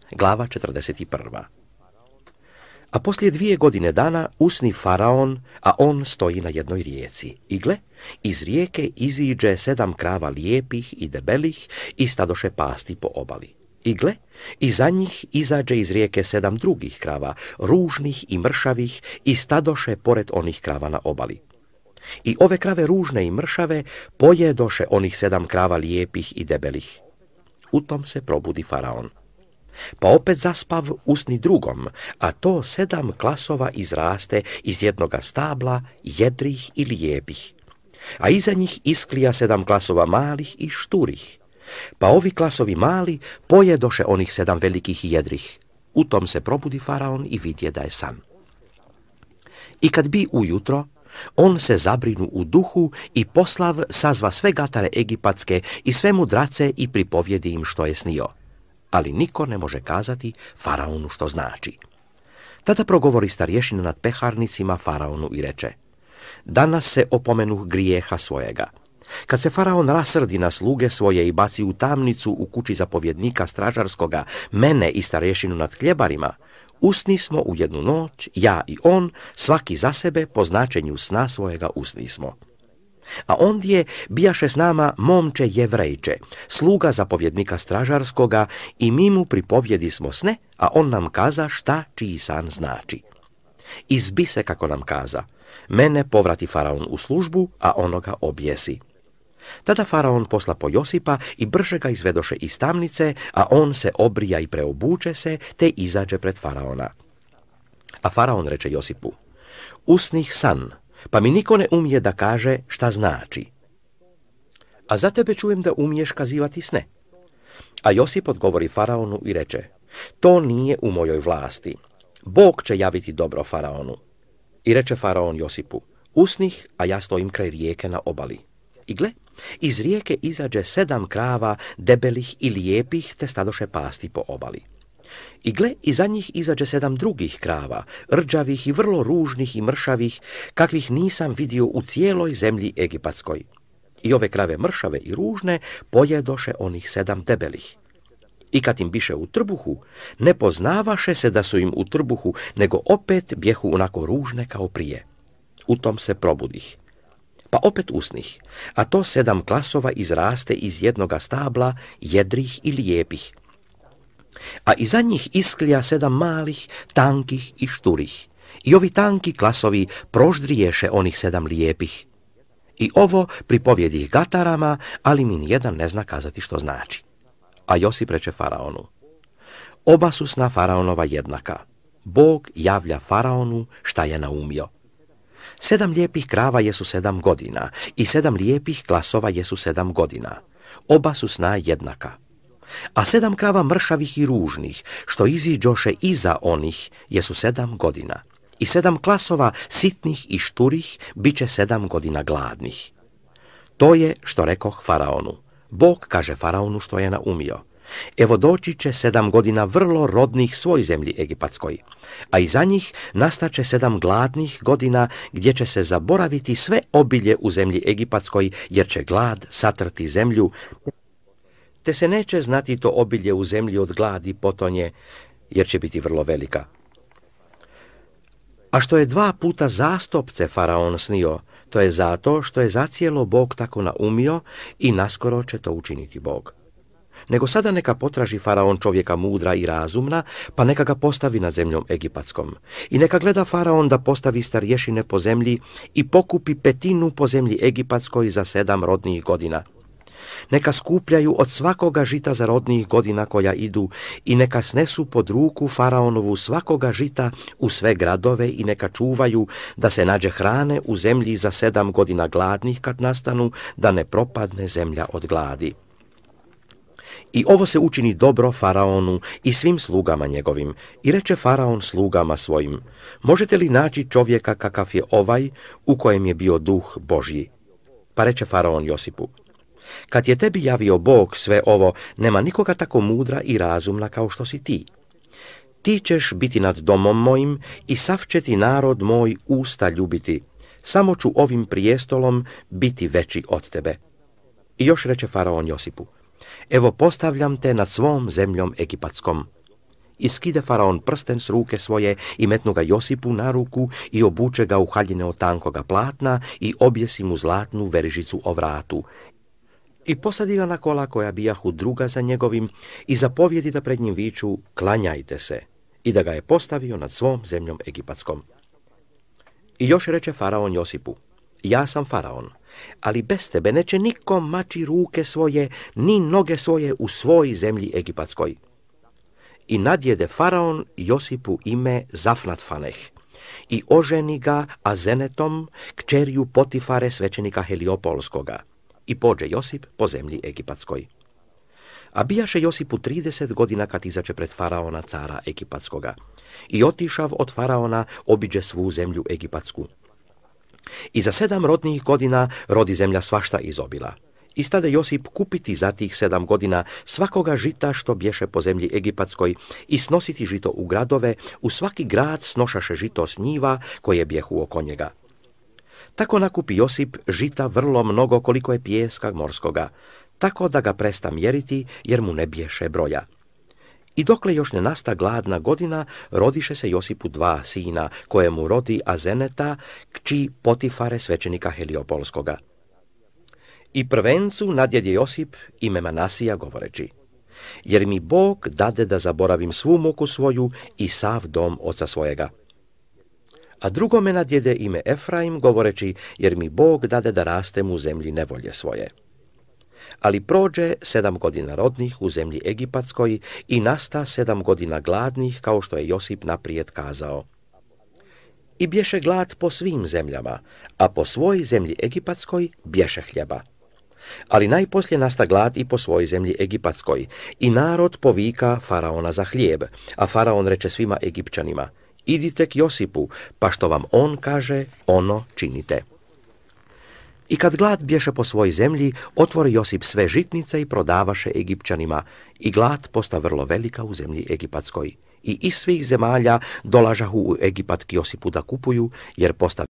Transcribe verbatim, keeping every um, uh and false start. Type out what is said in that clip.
glava četrdeset prva. A poslije dvije godine dana usni faraon, a on stoji na jednoj rijeci. I gle, iz rijeke iziđe sedam krava lijepih i debelih i stadoše pasti po obali. I gle, iza njih izađe iz rijeke sedam drugih krava, ružnih i mršavih, i stadoše pored onih krava na obali. I ove krave ružne i mršave pojedoše onih sedam krava lijepih i debelih. U tom se probudi faraon. Pa opet zaspav usni drugom, a to sedam klasova izraste iz jednoga stabla, jedrih i lijepih. A iza njih isklija sedam klasova malih i šturih. Pa ovi klasovi mali pojedoše onih sedam velikih i jedrih. U tom se probudi faraon i vidje da je san. I kad bi ujutro, on se zabrinu u duhu i poslav sazva sve gatare egipatske i sve mudrace i pripovjedi im što je snio. Ali niko ne može kazati faraonu što znači. Tada progovori starješina nad peharnicima faraonu i reče: danas se opomenuh grijeha svojega. Kad se faraon rasrdi na sluge svoje i baci u tamnicu u kući zapovjednika stražarskoga, mene i starješinu nad hljebarima, usni smo u jednu noć, ja i on, svaki za sebe po značenju sna svojega usni smo. A ondje bijaše s nama momče Jevrejče, sluga zapovjednika stražarskoga, i mi mu pripovjedi smo sne, a on nam kaza šta čiji san znači. Izbi se kako nam kaza, mene povrati faraon u službu, a onoga objesi. Tada faraon posla po Josipa i brže ga izvedoše iz tamnice, a on se obrija i preobuče se, te izađe pred faraona. A faraon reče Josipu: usnih san, pa mi niko ne umije da kaže šta znači. A za tebe čujem da umiješ kazivati sne. A Josip odgovori faraonu i reče: to nije u mojoj vlasti. Bog će javiti dobro faraonu. I reče faraon Josipu: usnih, a ja stojim kraj rijeke na obali. I gle, iz rijeke izađe sedam krava debelih i lijepih, te stadoše pasti po obali. I gle, iza njih izađe sedam drugih krava, rđavih i vrlo ružnih i mršavih, kakvih nisam vidio u cijeloj zemlji egipatskoj. I ove krave mršave i ružne pojedoše onih sedam debelih. I kad im biše u trbuhu, ne poznavaše se da su im u trbuhu, nego opet bjehu onako ružne kao prije. U tom se probudih. Pa opet usnih, a to sedam klasova izraste iz jednoga stabla, jedrih i lijepih. A iza njih isklija sedam malih, tankih i šturih. I ovi tanki klasovi proždriješe onih sedam lijepih. I ovo pripovjedi gatarama, ali mi nijedan ne zna kazati što znači. A Josip reče faraonu: oba su sna faraonova jednaka. Bog javlja faraonu šta je naumio. Sedam lijepih krava jesu sedam godina i sedam lijepih klasova jesu sedam godina. Oba su sna jednaka. A sedam krava mršavih i ružnih, što iziđoše iza onih, jesu sedam godina. I sedam klasova sitnih i šturih, bit će sedam godina gladnih. To je što rekoh faraonu. Bog kaže faraonu što je naumio. Evo doći će sedam godina vrlo rodnih svoj zemlji egipatskoj, a iza njih nastaće sedam gladnih godina gdje će se zaboraviti sve obilje u zemlji egipatskoj, jer će glad satrti zemlju, te se neće znati to obilje u zemlji od gladi potonje, jer će biti vrlo velika. A što je dva puta zastopce faraon snio, to je zato što je zacijelo Bog tako naumio i naskoro će to učiniti Bog. Nego sada neka potraži faraon čovjeka mudra i razumna, pa neka ga postavi nad zemljom egipatskom. I neka gleda faraon da postavi starješine po zemlji i pokupi petinu po zemlji egipatskoj za sedam rodnih godina. Neka skupljaju od svakoga žita za rodnih godina koja idu i neka snesu pod ruku faraonovu svakoga žita u sve gradove i neka čuvaju da se nađe hrane u zemlji za sedam godina gladnih kad nastanu, da ne propadne zemlja od gladi. I ovo se učini dobro faraonu i svim slugama njegovim. I reče faraon slugama svojim: možete li naći čovjeka kakav je ovaj, u kojem je bio duh Božji? Pa reče faraon Josipu: kad je tebi javio Bog sve ovo, nema nikoga tako mudra i razumna kao što si ti. Ti ćeš biti nad domom mojim i sav će ti narod moj usta ljubiti. Samo ću ovim prijestolom biti veći od tebe. I još reče faraon Josipu: evo postavljam te nad svom zemljom egipatskom. I skide faraon prsten s ruke svoje i metnu ga Josipu na ruku i obuče ga u haljine od tankoga platna i objesi mu zlatnu verižicu o vratu. I posadi ga na kola koja bijahu druga za njegovim i zapovjedi da pred njim viču klanjajte se i da ga je postavio nad svom zemljom egipatskom. I još reče faraon Josipu, ja sam faraon, ali bez tebe neće niko mači ruke svoje ni noge svoje u svoj zemlji egipatskoj. I nadjede faraon Josipu ime Zafnat-Faneh i oženi ga Azenetom, kćerju Potifare svećenika Heliopolskoga. I pođe Josip po zemlji egipatskoj. A bijaše Josipu trideset godina kad izače pred faraona cara egipatskoga. I otišav od faraona obiđe svu zemlju egipatsku. I za sedam rodnih godina rodi zemlja svašta izobila. I stade Josip kupiti za tih sedam godina svakoga žita što bješe po zemlji egipatskoj i snositi žito u gradove, u svaki grad snošaše žito s njiva koje bjehu oko njega. Tako nakupi Josip žita vrlo mnogo koliko je pijeska morskoga, tako da ga presta mjeriti jer mu ne bješe broja. I dokle još ne nasta gladna godina, rodiše se Josipu dva sina, koje mu rodi Azeneta, kći Potifare svećenika Heliopolskoga. I prvencu nadjede Josip ime Manasija govoreći, jer mi Bog dade da zaboravim svu muku svoju i sav dom oca svojega. A drugome nadjede ime Efraim govoreći, jer mi Bog dade da rastem u zemlji nevolje svoje. Ali prođe sedam godina rodnih u zemlji egipatskoj i nasta sedam godina gladnih, kao što je Josip naprijed kazao. I bješe glad po svim zemljama, a po svoj zemlji egipatskoj bješe hljeba. Ali najposlije nasta glad i po svojoj zemlji egipatskoj, i narod povika faraona za hljeb, a faraon reče svima Egipćanima, idite k Josipu, pa što vam on kaže, ono činite. I kad glad bješe po svoj zemlji, otvori Josip sve žitnice i prodavaše Egipćanima, i glad posta vrlo velika u zemlji egipatskoj. I iz svih zemalja dolažahu u Egipat k Josipu da kupuju, jer posta